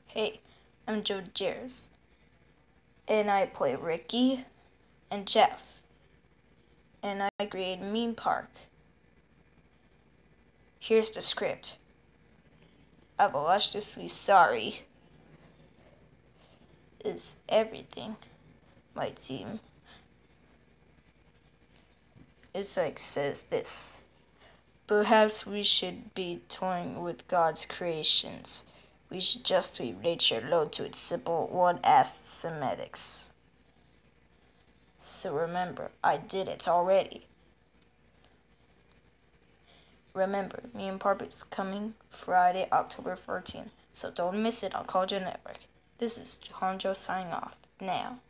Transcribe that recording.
Hey, I'm Joe Jares, and I play Ricky and Jeff, and I create Meme Park. Here's the script. I'm illustriously sorry is everything. My team says this. Perhaps we should be toying with God's creations. We should just leave nature alone to its simple one-ass semantics. So remember, I did it already. Remember, Meme Park is coming Friday, October 14th, so don't miss it on Culture Network. This is Honjo signing off now.